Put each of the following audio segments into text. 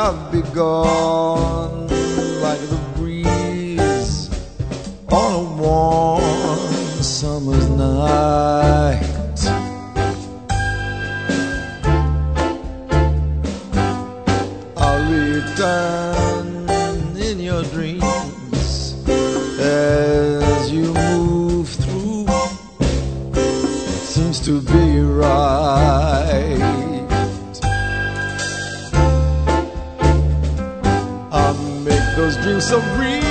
I'll be gone like the breeze on a warm summer's night. I'll return in your dreams as you move through. It seems to be right. I'll make those dreams so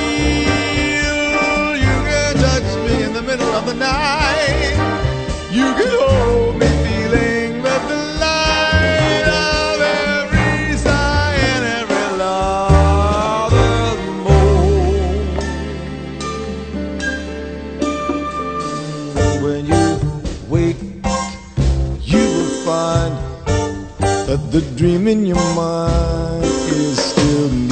real. You can touch me in the middle of the night. You can hold me feeling the delight of every sigh and every lover's moan. When you wake, you will find that the dream in your mind is still me.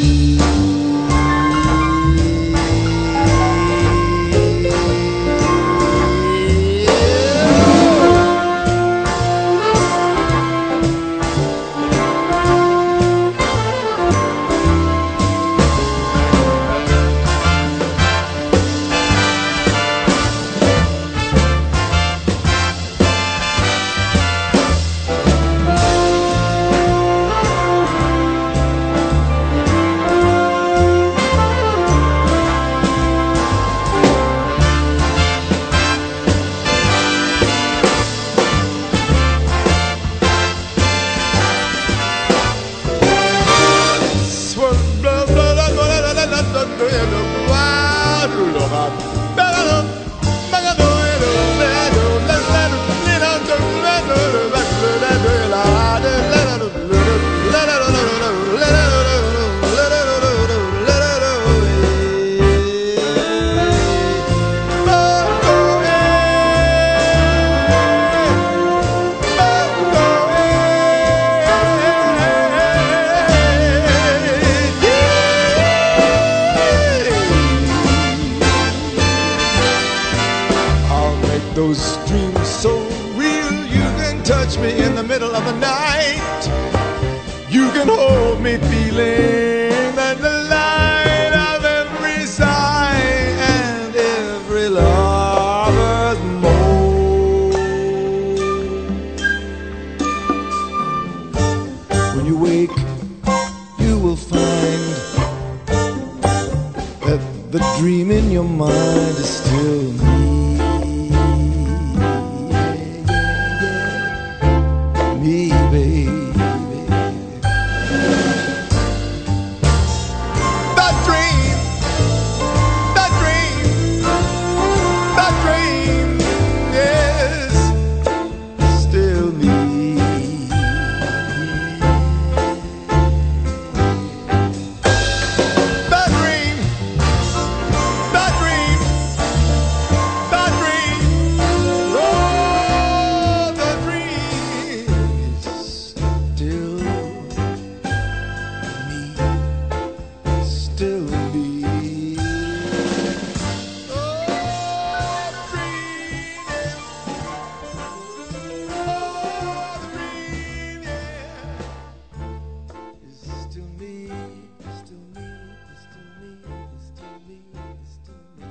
Those dreams so real, you can touch me in the middle of the night. You can hold me feeling the delight of every sigh and every lover's moan. When you wake, you will find that the dream in your mind is still me. Me, baby. That dream, that dream, that dream is still me. That dream, that dream, that dream, oh, the dream. Still me. Oh, the dream, yeah. Is still me, still me, still me, still me, still me.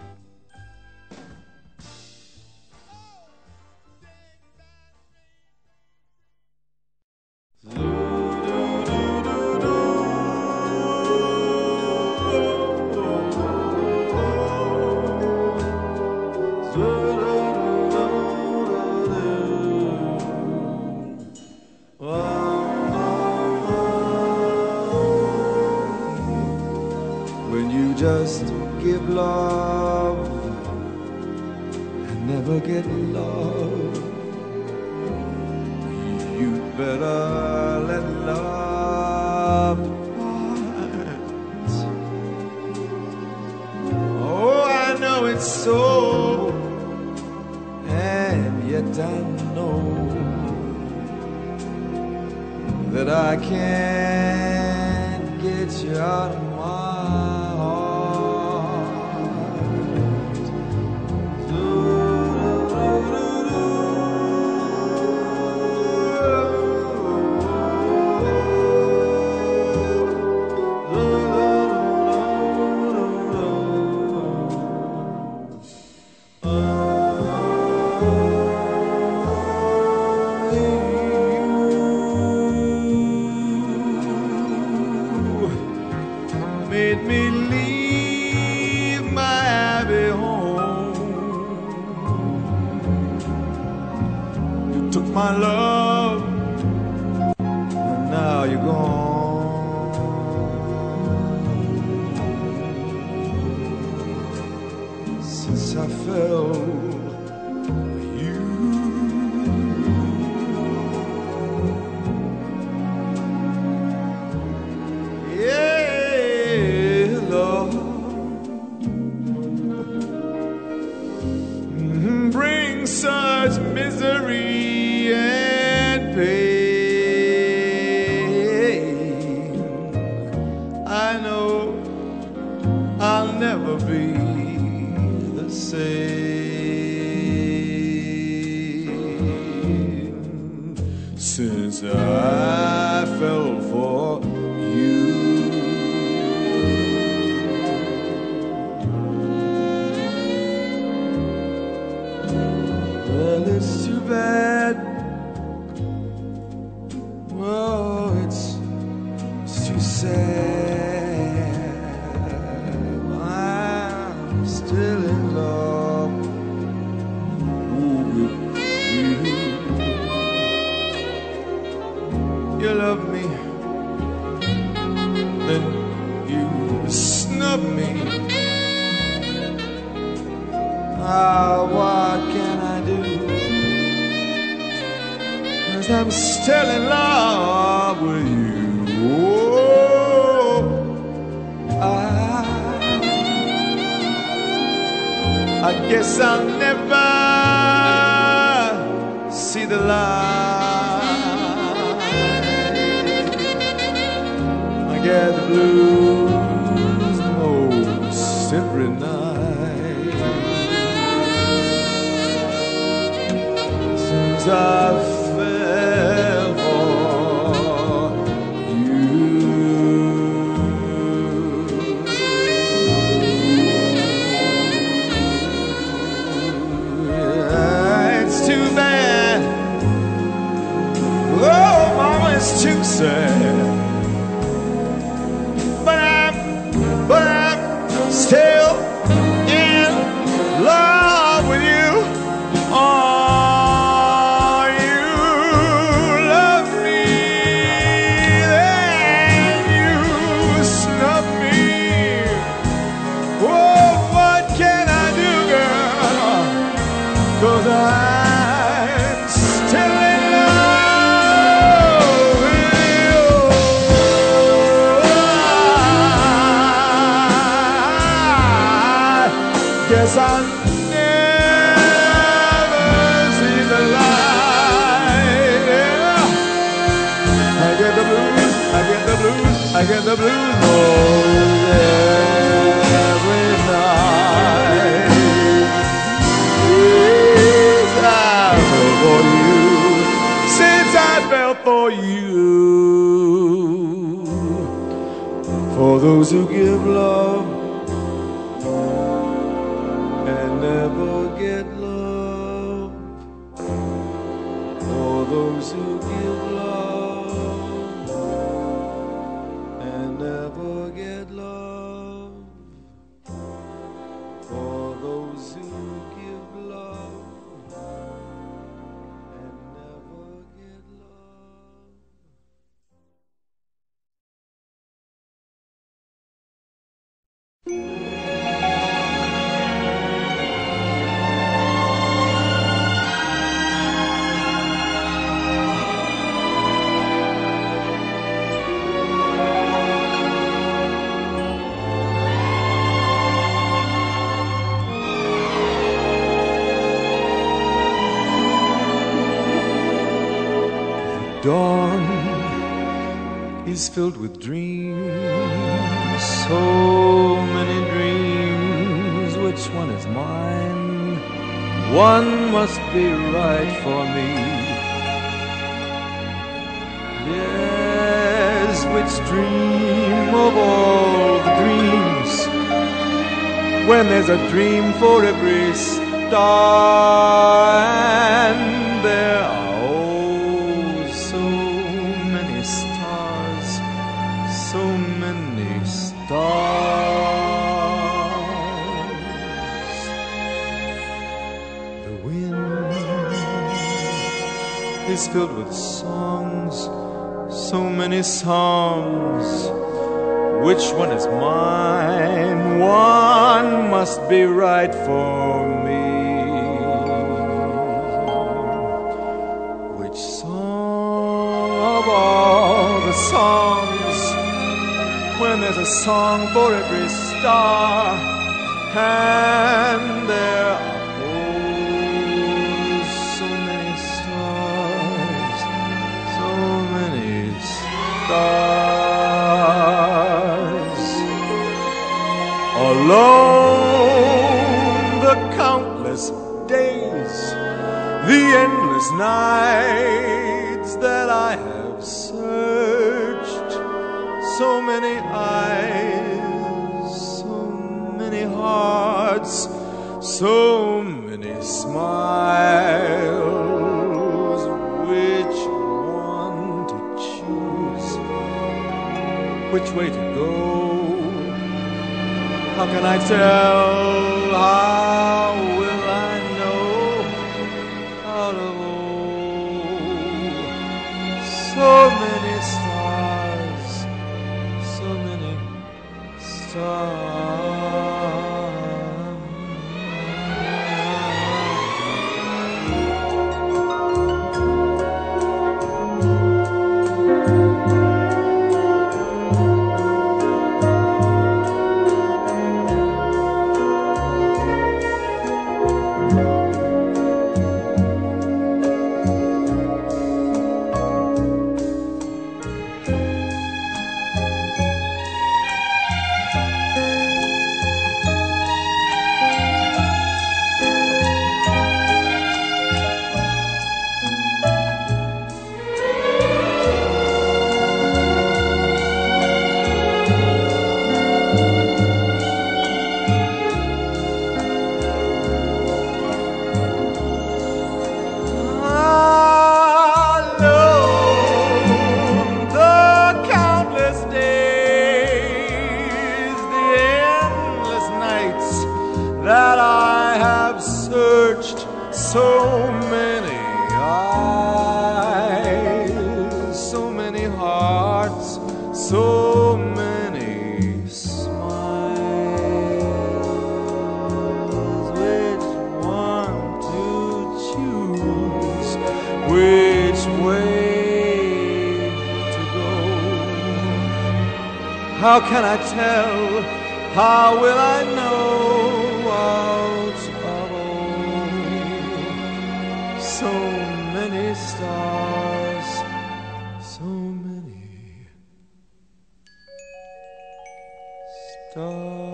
When you just give love and never get love, you'd better let love part. Oh, I know it's so, and yet I know that I can't get you out of my heart. made me leave my happy home. You took my love, and now you're gone. Since I fell for you, yeah, Lord, bring such misery and pain. I know I'll never be the same since I fell for you. Well, it's too bad. Well, it's too sad. I'm still in love with you. You love me, then you snub me. Ah, what can I do? 'Cause I'm still in love with you. Oh, I guess I'll never see the light. I get the blues most every night. Since I fell for you. Yeah, it's too bad. Oh, Mama, it's too sad. But I'm still in love with you. Oh, you love me, then you snub me. Oh, what can I do, girl? 'Cause I'm still in love with you. I guess I'll never see the light. Yeah. I get the blues, I get the blues, I get the blues most every night. Since I fell for you, since I fell for you. For those who give love and never get love. For those who give love and never get love. For those who give love and never get love. Dawn is filled with dreams, so many dreams. Which one is mine? One must be right for me. Yes, which dream of all the dreams? When there's a dream for every star, and there are so many stars. is filled with songs, so many songs. Which one is mine? One must be right for me. Which song of all the songs, when there's a song for every star, and there are so many stars, so many stars. Alone, the countless days, the endless nights that I have searched, so many eyes, so many hearts, so many smiles. Which one to choose? Which way to go? How can I tell? How will I know? Out of so many stars, so many stars. That I have searched, so many eyes, so many hearts, so many smiles. Which one to choose? Which way to go? How can I tell? How will I know? Out of so many stars, so many stars.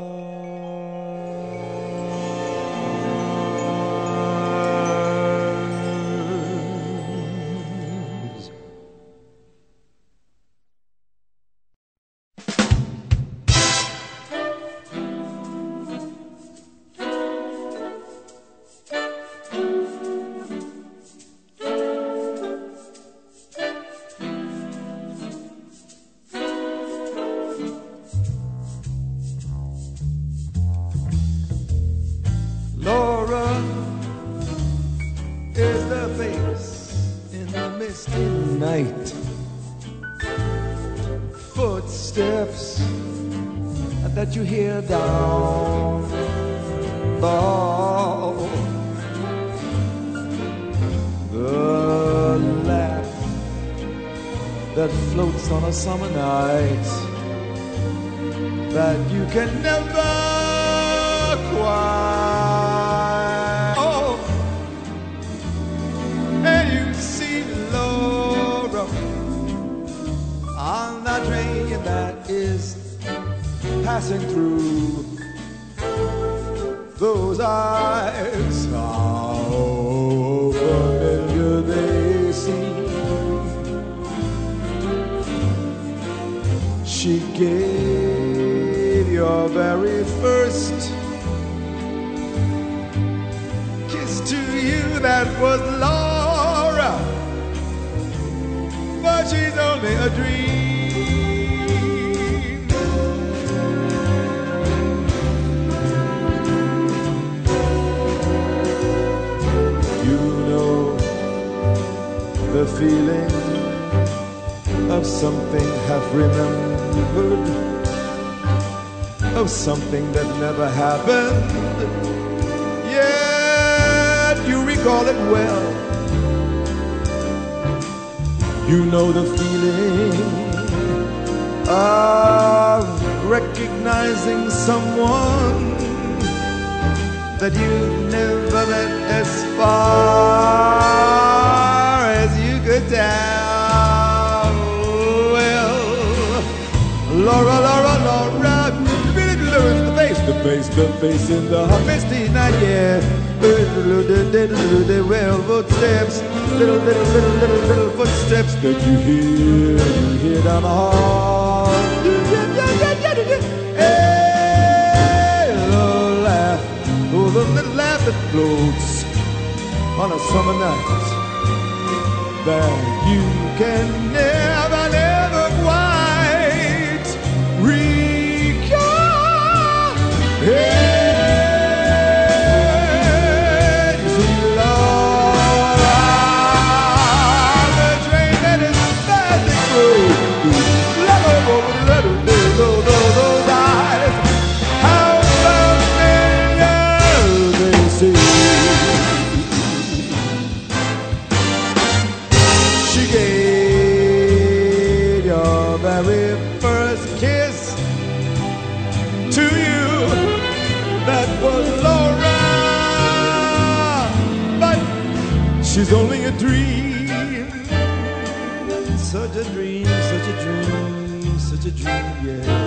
Laura is the face in the misty night. Footsteps that you hear down the hall. The laugh that floats on a summer night that you can never quiet. Oh, and you see Laura on that train that is passing through. Those eyes, how familiar they seem. She gave your very first kiss to you. That was Laura, but she's only a dream. The feeling of something half remembered, of something that never happened, yet you recall it well. You know the feeling of recognizing someone that you never met as far as you could tell. Well, Laura, Laura, Laura, the face in the misty night, yeah. Well, footsteps, little footsteps that you hear down the hall. Hey, little laugh, oh, the little laugh that floats on a summer night that you can never, never quite recall. Hey. She's only a dream, such a dream, such a dream, such a dream, yeah.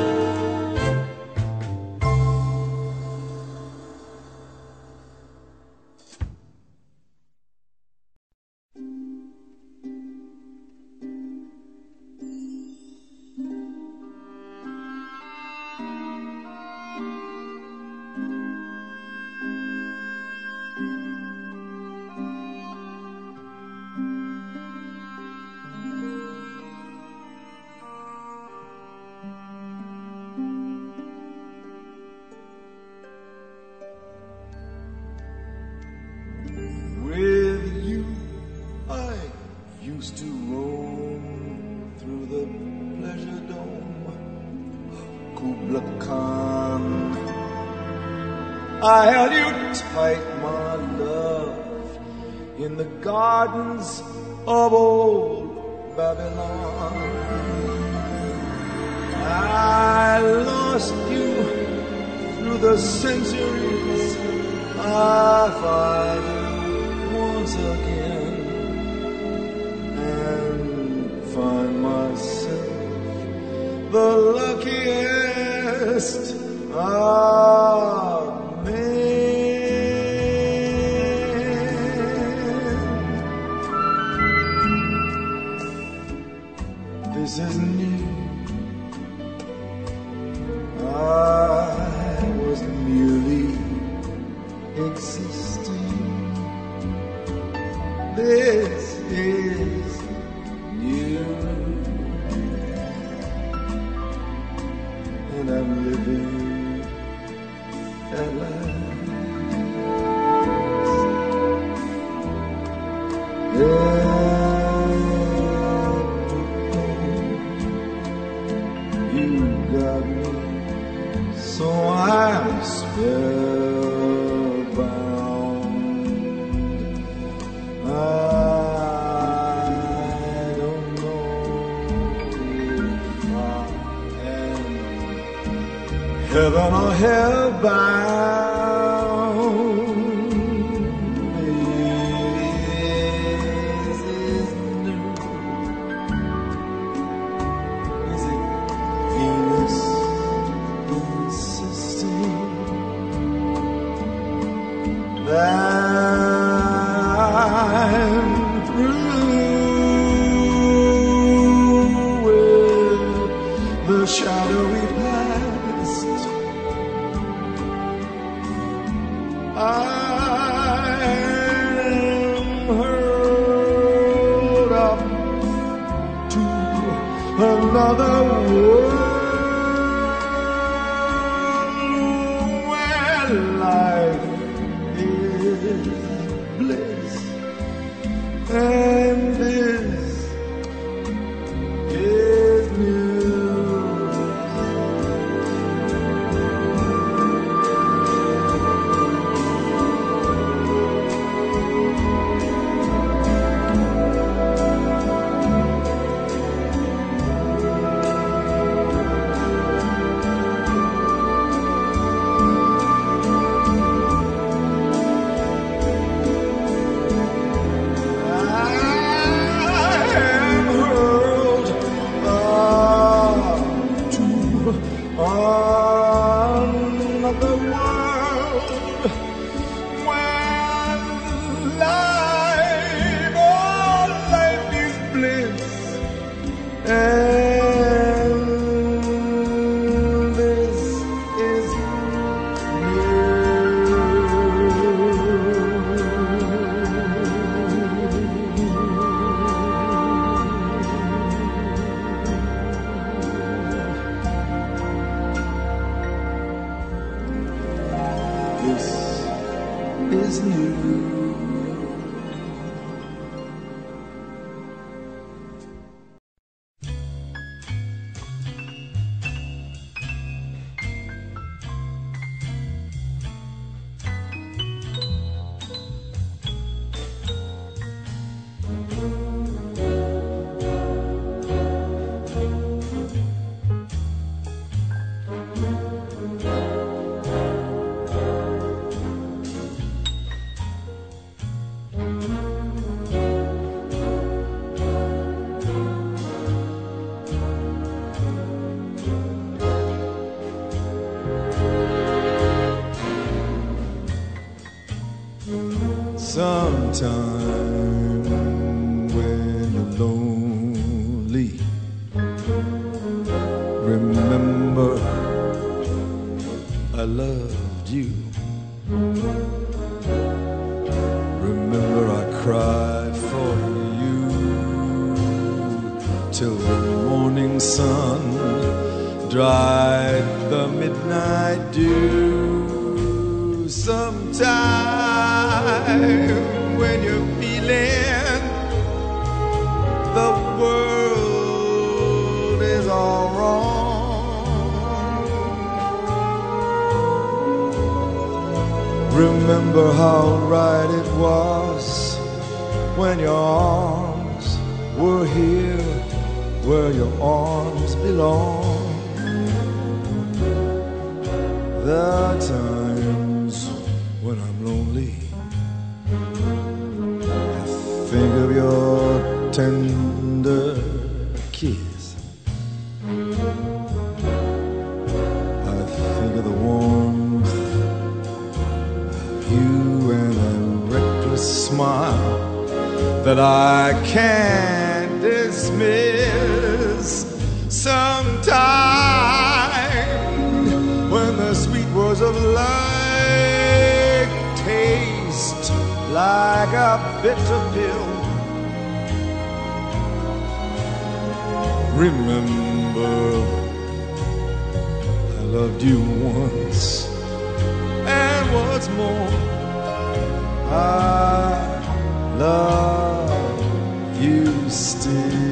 I held you tight, my love, in the gardens of old Babylon. I lost you through the centuries. I find you once again and find myself the luckiest of this is new. I was merely existing. This is new, and I'm living at last. Yeah. So I'm spellbound. I don't know if I am heaven or hellbound. This is new. Is it Venus? I'm through with the shadowy past. I'm hurled up to another world where life bliss, and this the world when life, oh, life is bliss, and this is is new. Sometime when you're lonely, remember I loved you. Remember I cried for you till the morning sun dried the midnight dew. Sometime when you're feeling the world is all wrong, remember how right it was when your arms were here where your arms belong. The times when I'm lonely, I think of your tender kiss. I think of the warmth of you and that reckless smile that I can't dismiss. Sometime when the sweet words of life taste like a bitter pill, remember I loved you once, and what's more, I love you still.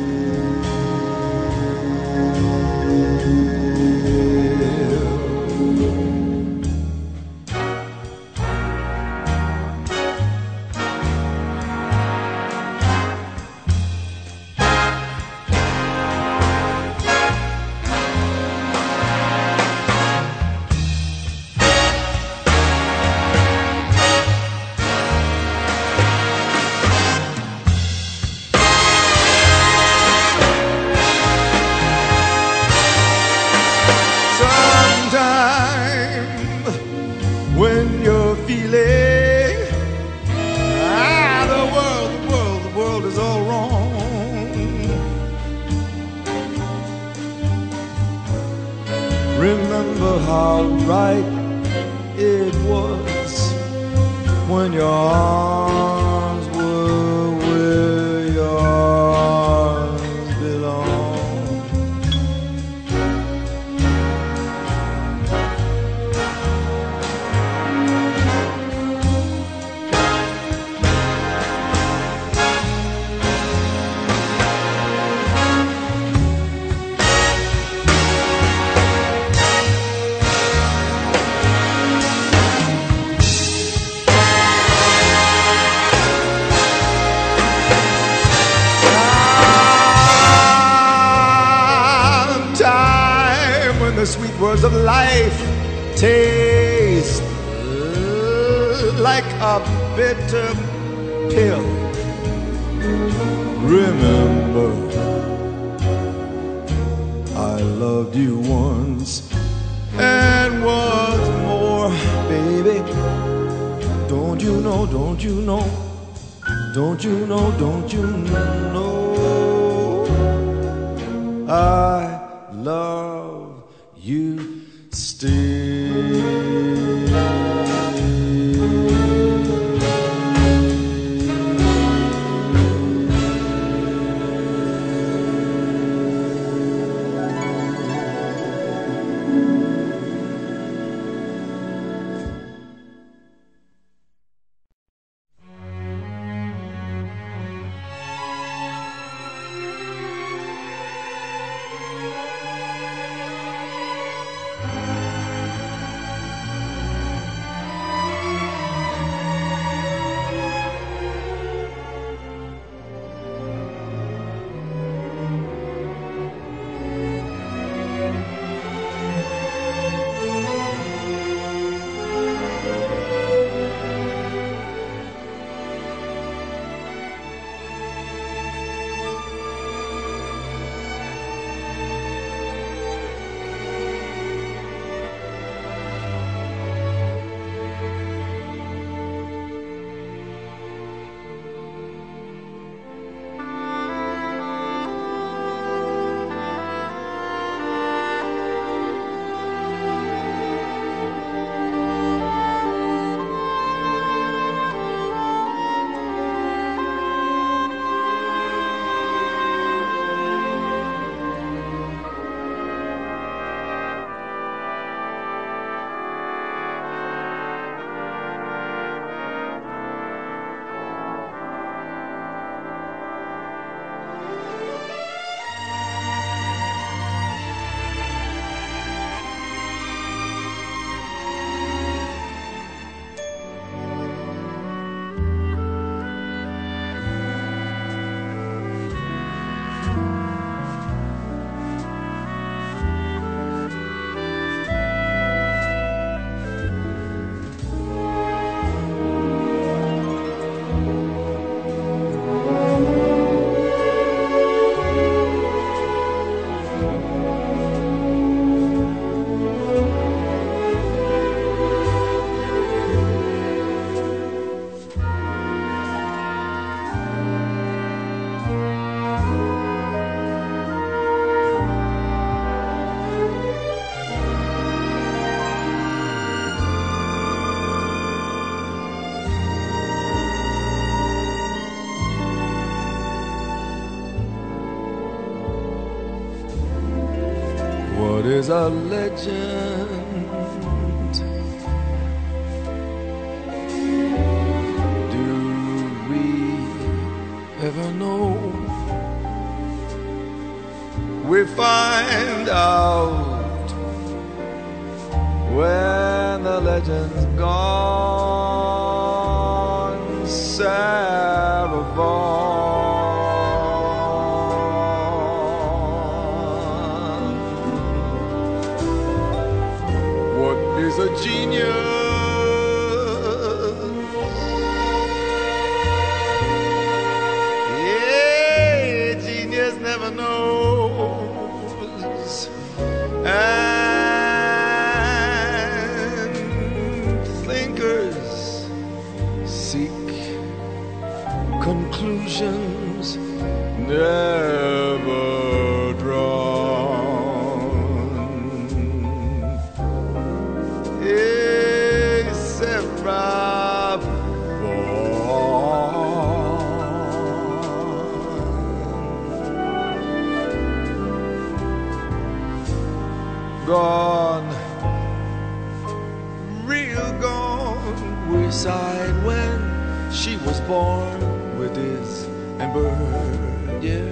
When you're feeling the world is all wrong, remember how right it was when your arms were where your arms belong. The sweet words of life taste like a bitter pill. Remember, I loved you once, and what's more, know, don't you know, don't you know, don't you know, I love you still. What is a legend? Do we ever know? We find out when the legend's gone. Sarah Vaughan. Is a genius. Yeah, genius never knows. And thinkers seek conclusions never gone, real gone. We sighed when she was born with this and bird, yeah.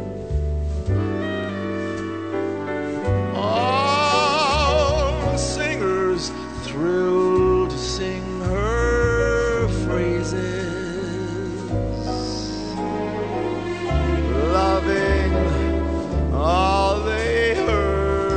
All singers thrilled to sing her phrases, loving all they heard.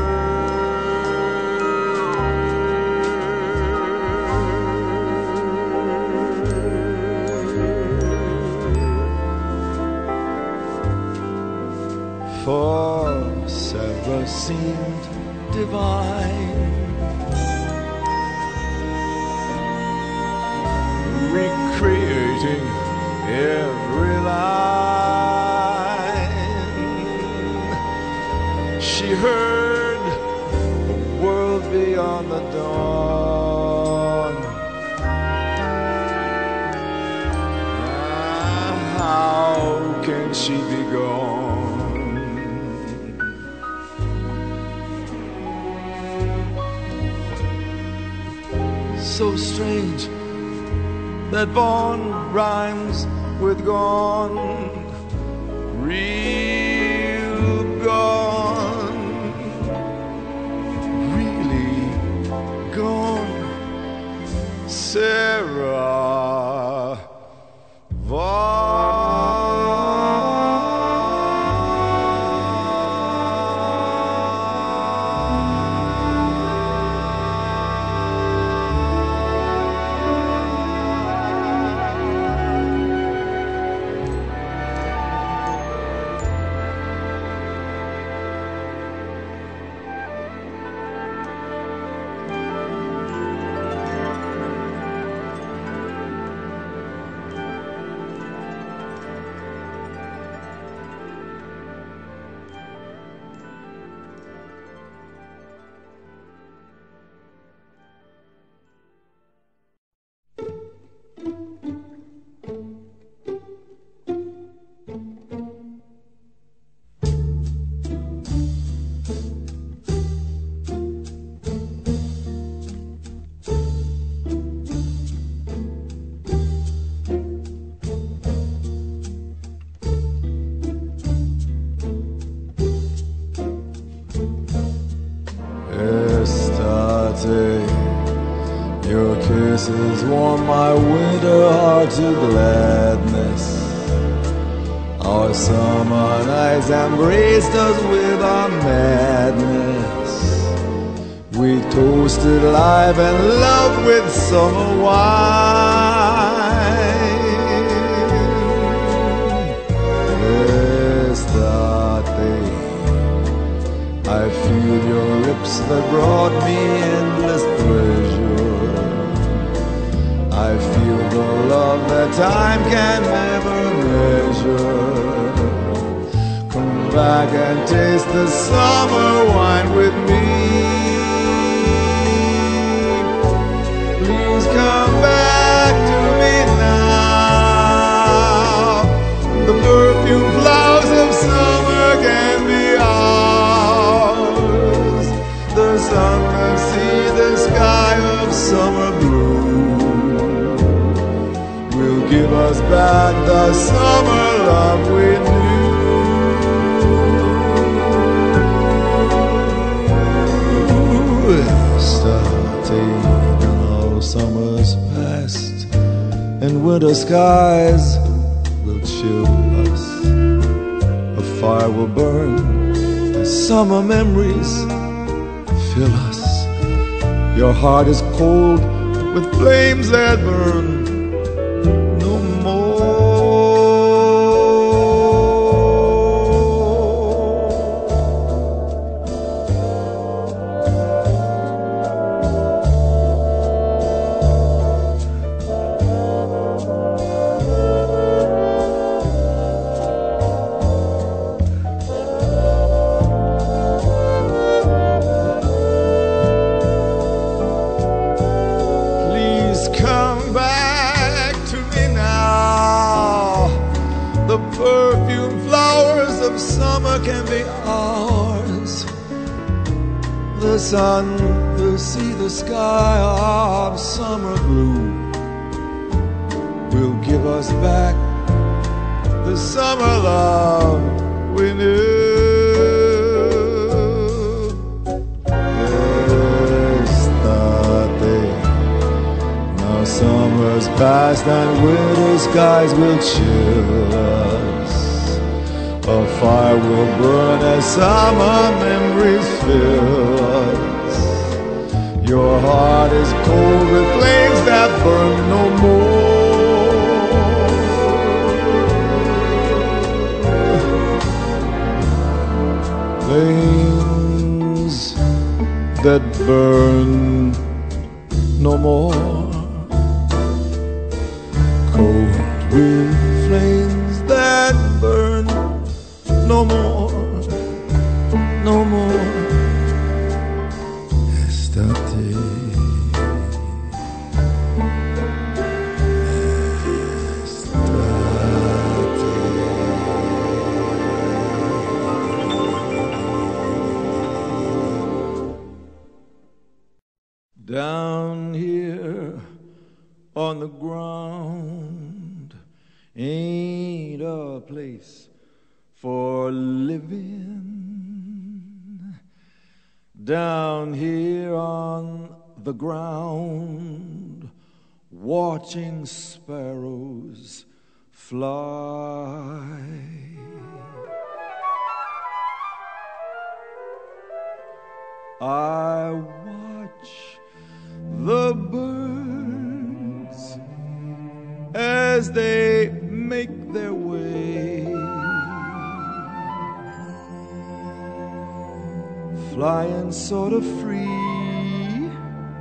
For Sarah seemed divine, she'd be gone. So strange that Vaughn rhymes with gone, real gone, really gone. Sarah Vaughan. Your kisses warm my winter heart to gladness. Our summer nights embraced us with our madness. We toasted life and love with summer wine. Estate, I feel your lips that brought me endless pleasure. I feel the love that time can never measure. Come back and taste the summer wine with me. Please come back to me now. The perfume flowers of summer can be ours. The sun, the sea, the sky of summer blue will give us back the summer love we knew. Starting now summer's past, and winter skies will chill us. A fire will burn as summer memories fill us. Your heart is cold with flames that burn no more. Come back to me now. The perfume flowers of summer can be ours. The sun, the sea, the sky of summer blue will give us back the summer love we knew. Summer's past and winter skies will chill us. A fire will burn as summer memories fill us. Your heart is cold with flames that burn no more. Flames that burn no more. Cold wind flames that burn no more, no more. Estate, estate. here on the ground ain't a place for living. Down here on the ground, watching sparrows fly. I watch the birds as they make their way, flying sort of free,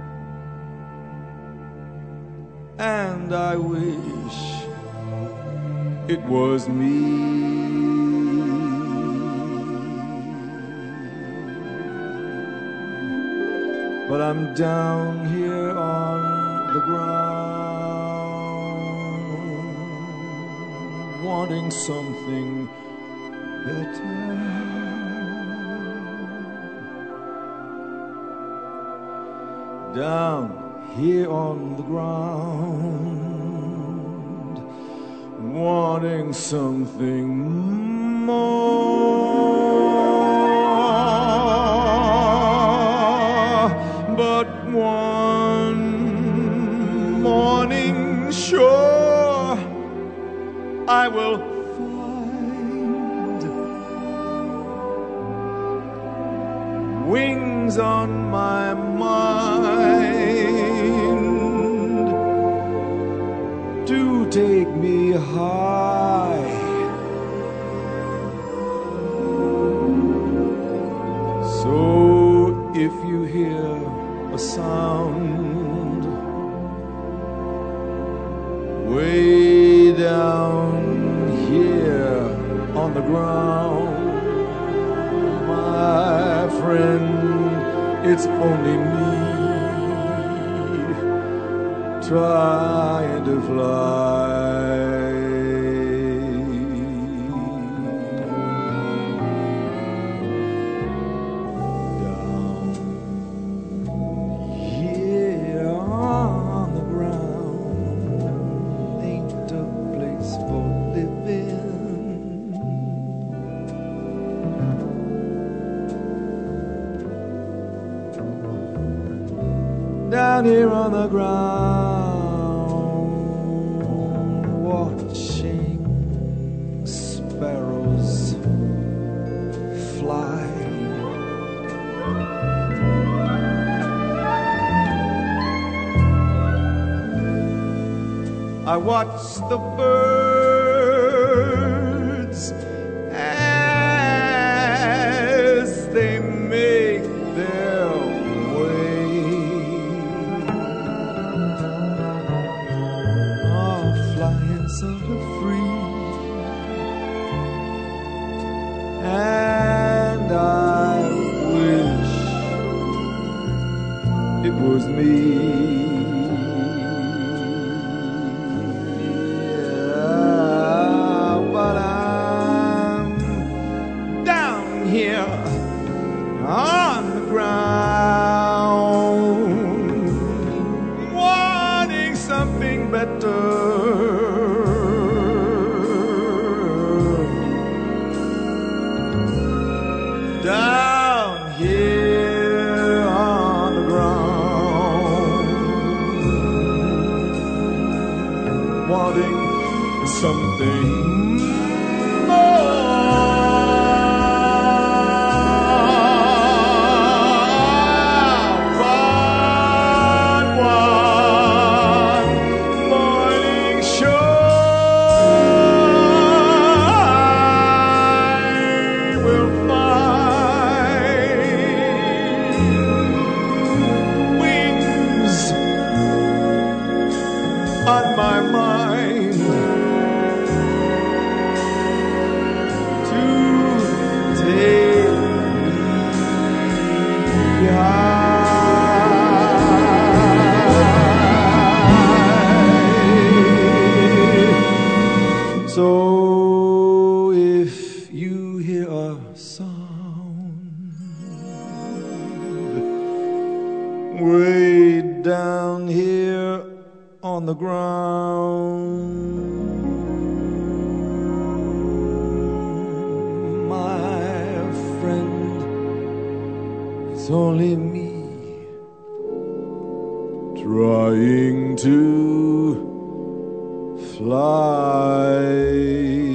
and I wish it was me. But I'm down here on the ground, wanting something better. Down here on the ground, wanting something more. But one morning, sure, I will find wings on my mind to take me high. So if you hear a sound way down here on the ground, my friend, it's only me trying to fly. Down here on the ground, watching sparrows fly. I watch the birds as they make their sort of free, and I wish it was me. Yeah, but I'm down here on the ground, wanting something better. Down here on the ground, wanting something more. One morning sure I will on my mind to take me high. So if you hear a sound way down here here on the ground, my friend, it's only me trying to fly.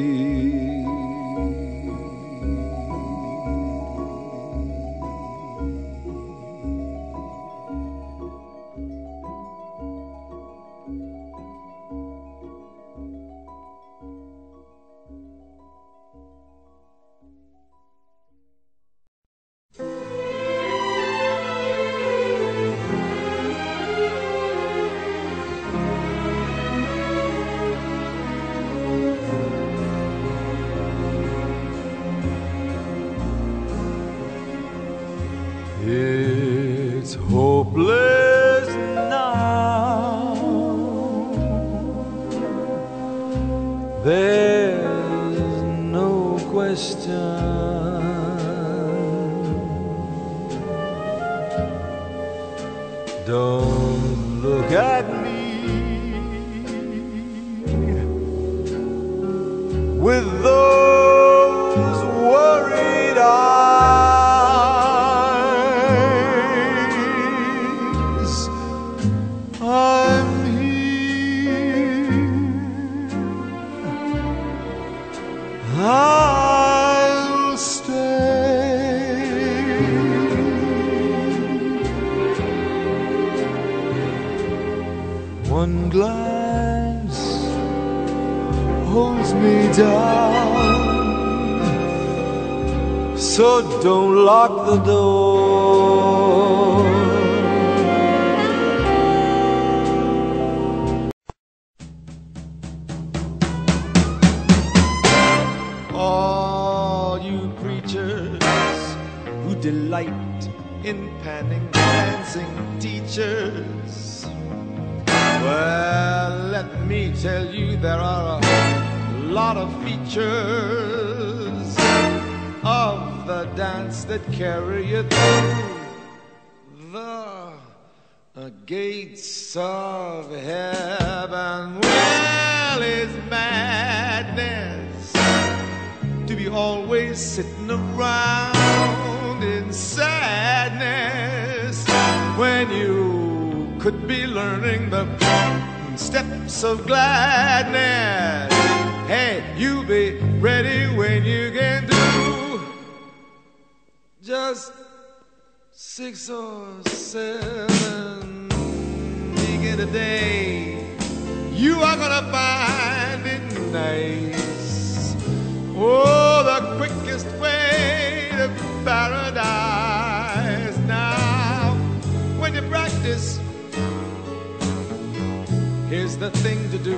It's hopeless now. There's no question. Don't look at me with those worried eyes. I'm here, I'll stay. One glance holds me down, so don't lock the door. All you preachers who delight in panning dancing teachers, well, let me tell you, there are a lot of features of the dance that carry you through the gates of heaven. Well, it's madness to be always sitting around in sadness when you could be learning the steps of gladness. Hey, you be ready when you can do just 6 or 7 begin a day. You are gonna find it nice. Oh, the quickest way to paradise. Now, when you practice, here's the thing to do.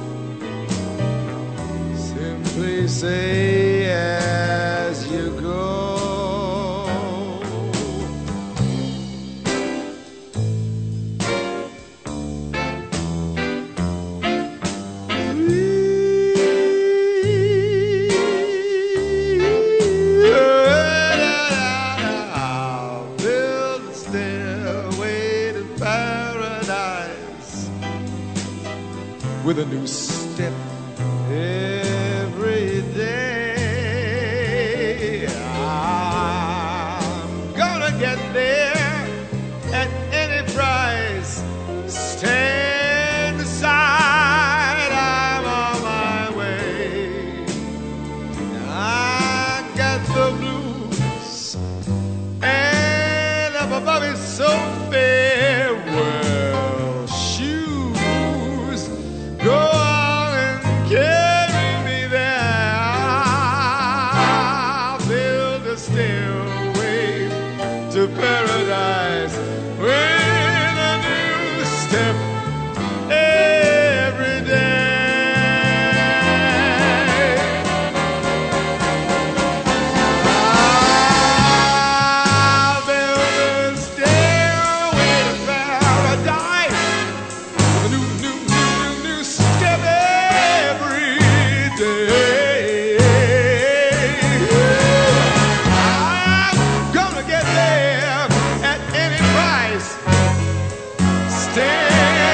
Simply say as you go. Build a stairway to paradise with a new step every day. I'm gonna get there at any price. Stand aside, I'm on my way. I got the blues, and up above is so fair. Well, shoes, go on and carry me there. I'll build a stairway to paradise with a new step every day. I'll build a stairway to paradise with a new step every day. I'm gonna get there at any price. Stand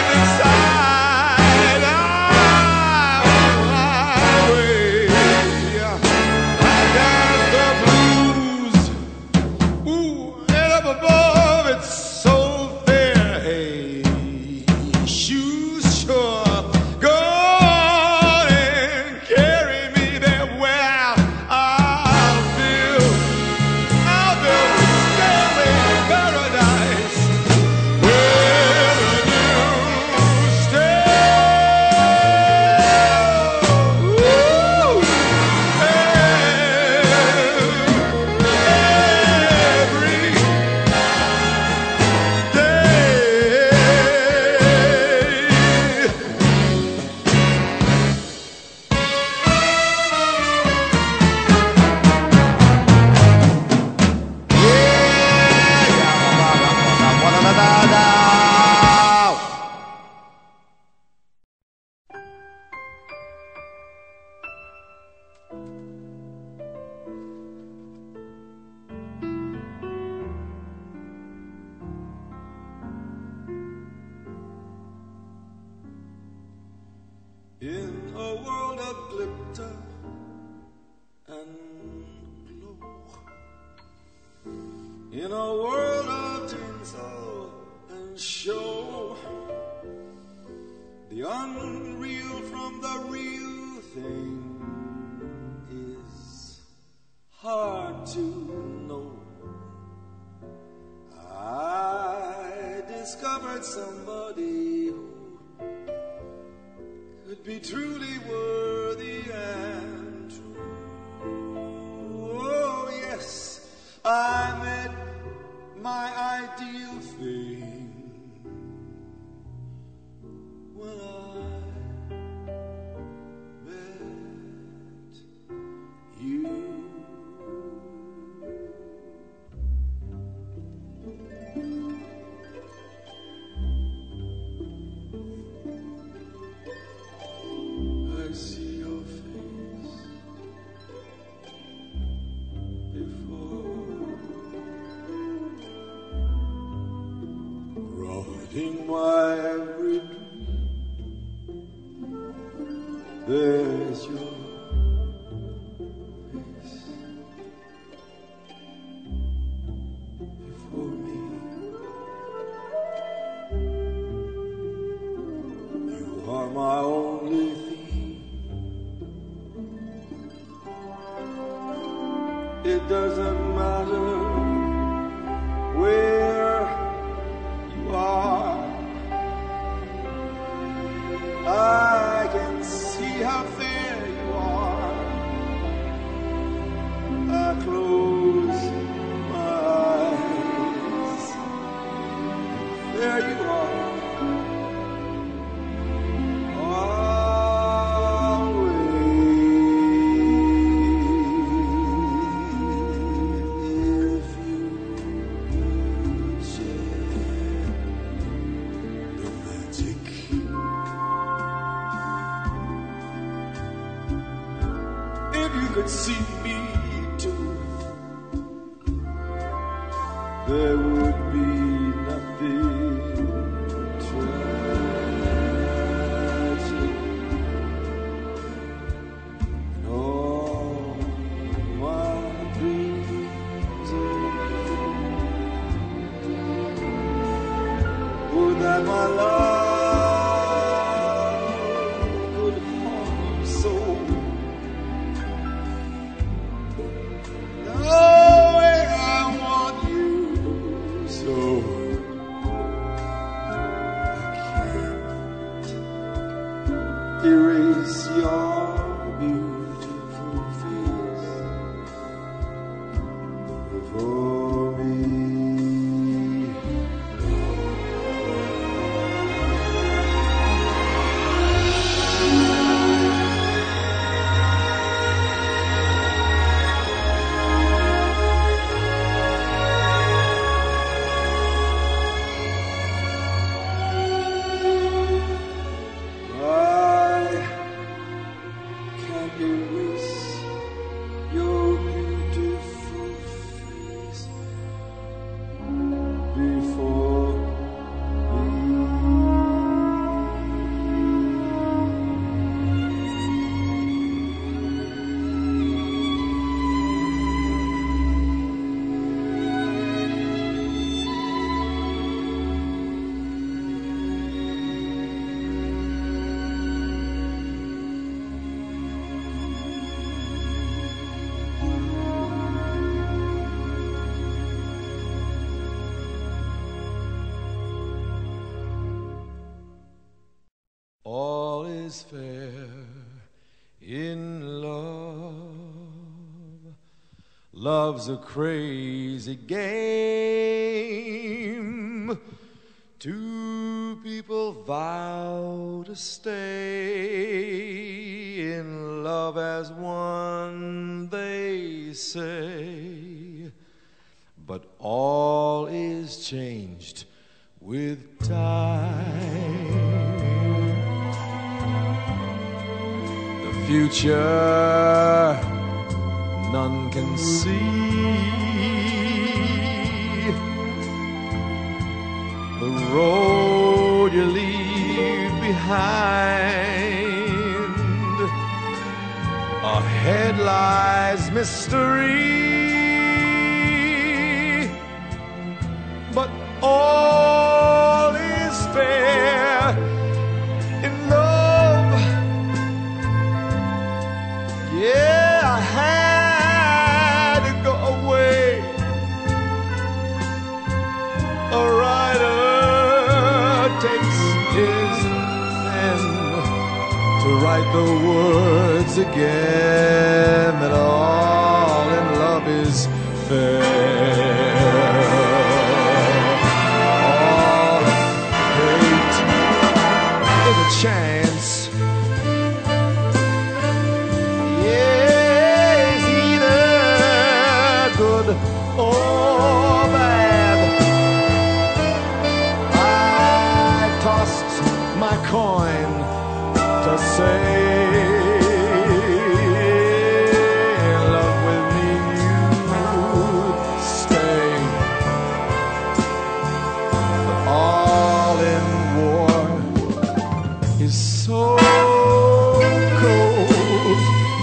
In a world of glitter and glow, in a world of tinsel and show, the unreal from the real thing is hard to know. I discovered somebody who could be truly worthy and true. Oh yes, I met my ideal thing when I met you. I see your face before, writing my every dream. There's your face before me. You are my only theme. It doesn't matter where you are. I can see how fair you are. I close my eyes. There you are. Could see me too, there would be nothing tragic in all my dreams. Would that my love could harm so. Erase your beautiful face before me. All is fair in love. Love's a crazy game. Two people vow to stay in love as one, they say. But all is changed with time. Future none can see. The road you leave behind mystery, but all is fair in love. Yeah, I had to go away. A writer takes his pen to write the words again, that all in love is fair. All hate is a chance. Yeah, it's either good or bad. I tossed my coin to say, in love with me you'd stay. But all in war is so cold.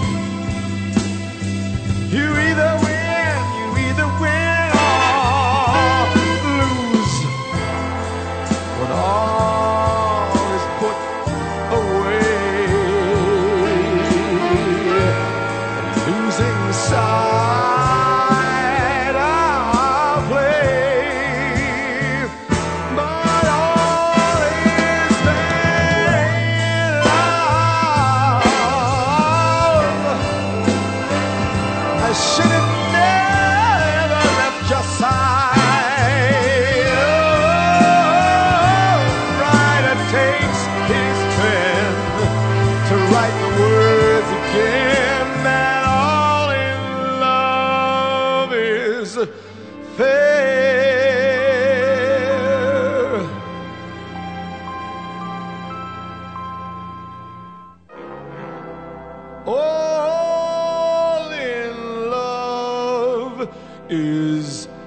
You either win or lose. When all is put away, losing side I'll play, but all is fair in love. I should have never left your side. Oh, writer takes his pen to write the words again, that all in love is fair. All in love is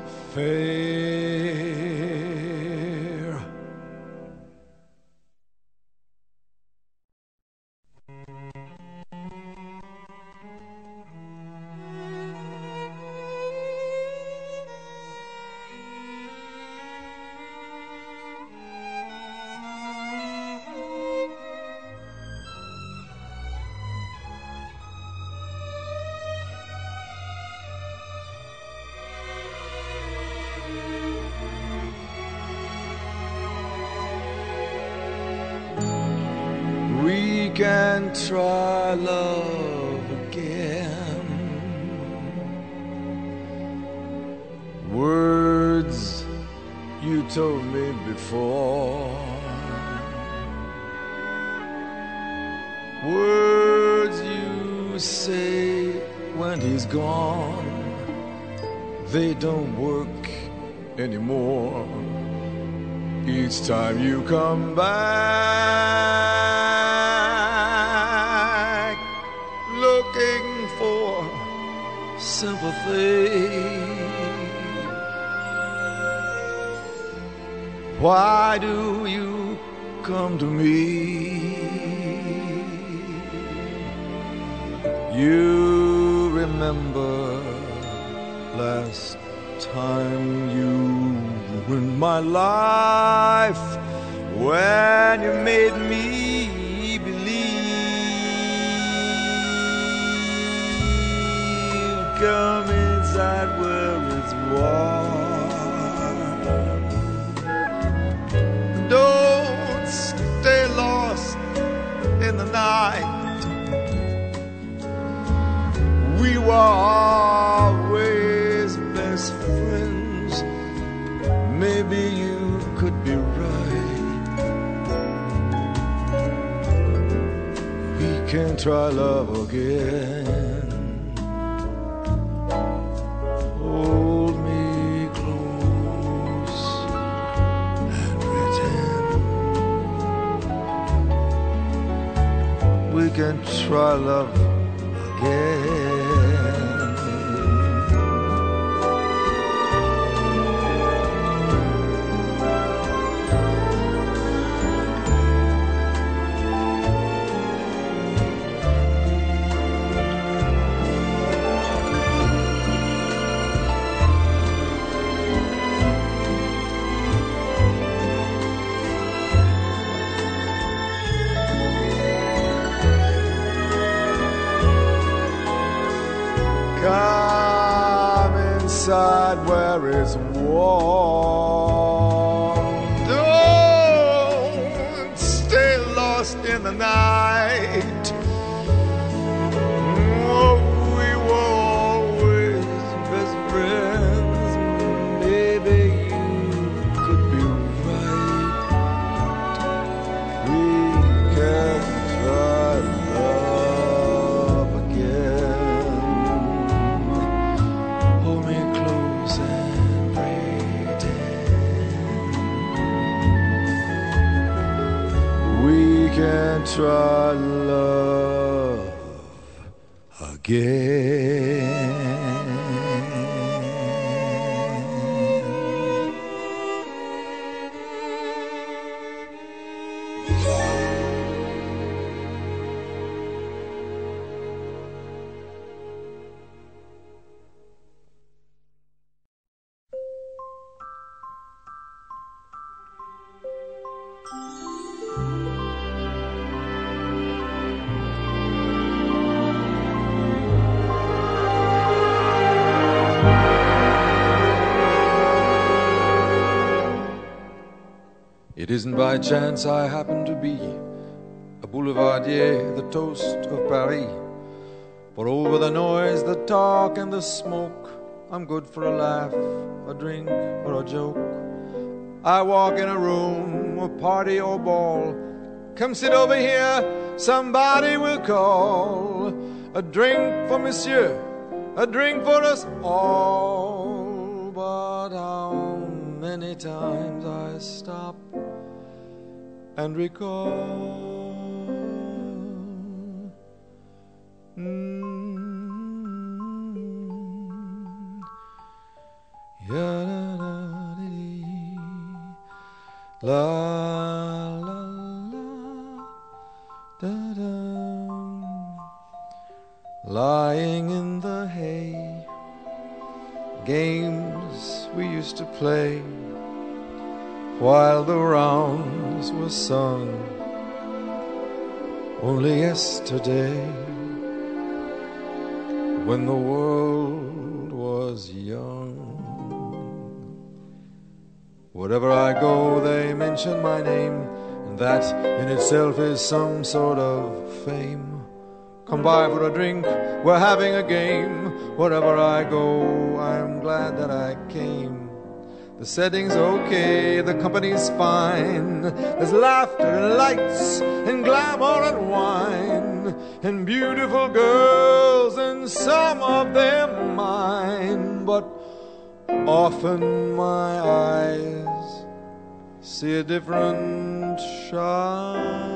fair. We can try love again. Words you told me before, words you say when he's gone, they don't work anymore. Each time you come back looking for sympathy, why do you come to me? You remember last time you ruined my life, when you made me believe, come inside where it's warm. Don't stay lost in the night. We were always best friends. Maybe you could be right. We can try love again. Hold me close and pretend we can try love again. side where it's warm. Don't stay lost in the night. Oh, we were always best friends. Maybe you could be right. We can try love again. Hold me close and pretend we can try love again. It isn't by chance I happen to be a boulevardier, the toast of Paris. For over the noise, the talk and the smoke, I'm good for a laugh, a drink or a joke. I walk in a room, a party or ball. Come sit over here, somebody will call. A drink for monsieur, a drink for us all. But how many times I stop and recall. La la la da da. Lying in the hay, games we used to play while the rounds were sung. Only yesterday, when the world was young. Wherever I go, they mention my name, and that in itself is some sort of fame. Come by for a drink, we're having a game. Wherever I go, I'm glad that I came. The setting's okay, the company's fine. There's laughter and lights and glamour and wine, and beautiful girls, and some of them mine. But often my eyes see a different shine.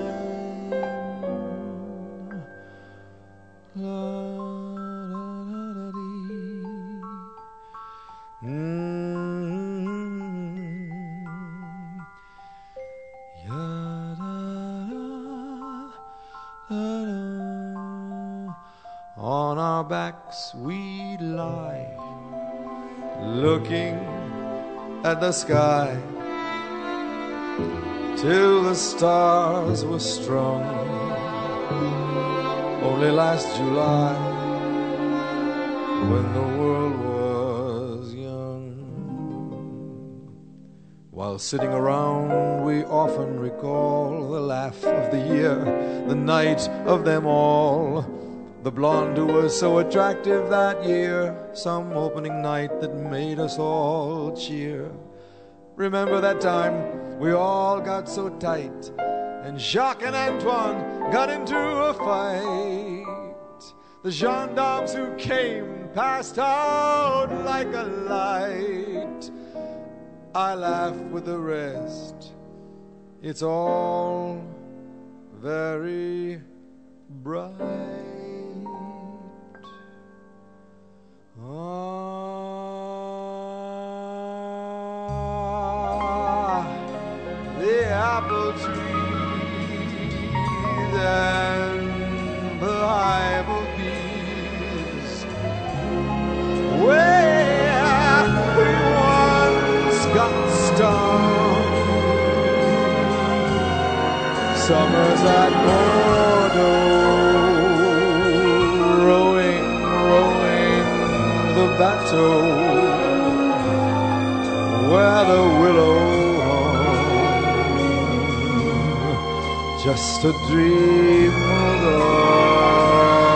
On our backs we lie, looking at the sky, till the stars were strung. Only last July, when the world was young. While sitting around, we often recall the laugh of the year, the night of them all. The blonde who was so attractive that year, some opening night that made us all cheer. Remember that time we all got so tight, and Jacques and Antoine got into a fight. The gendarmes who came passed out like a light. I laugh with the rest. It's all very bright. The apple trees and the Bible bees, where we once got stung. Summers at Bordeaux, rowing the bateau. where the willow hung, just a dream of love.